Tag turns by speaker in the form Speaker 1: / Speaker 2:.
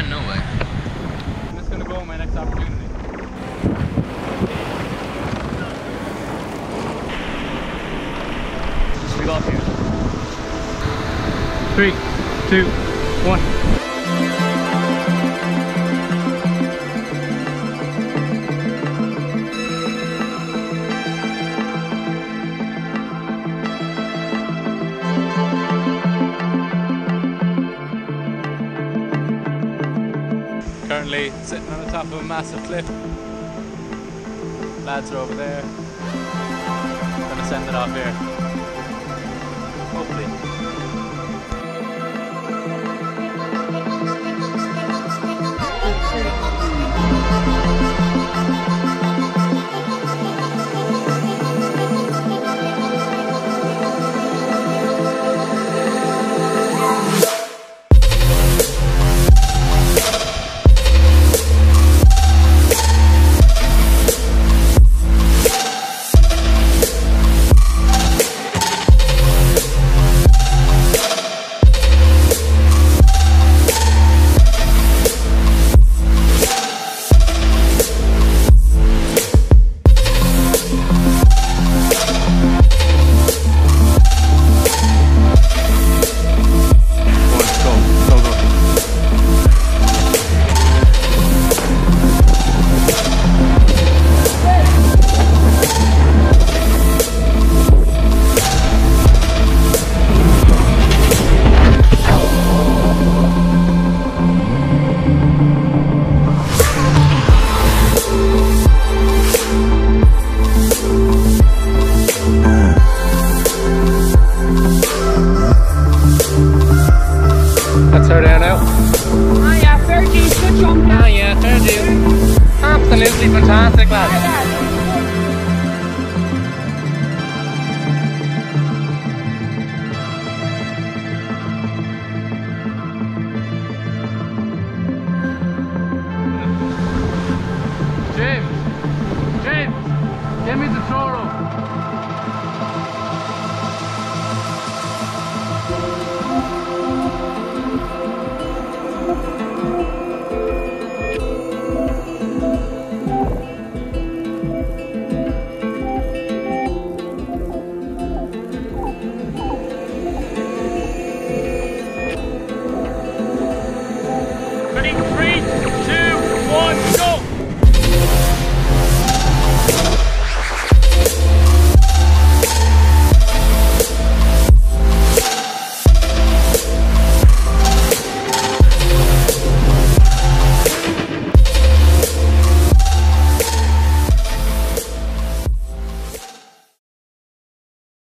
Speaker 1: man, no way.
Speaker 2: I'm just gonna go on my next opportunity.
Speaker 1: Should we go up here?
Speaker 2: 3, 2, 1. Currently sitting on the top of a massive cliff. Lads are over there. Gonna send it off here. Hopefully. That's her there now.
Speaker 3: Oh yeah, fair dues, good jump.
Speaker 2: Oh yeah, fair dues. Absolutely fantastic, lads. James, give me the throw rope.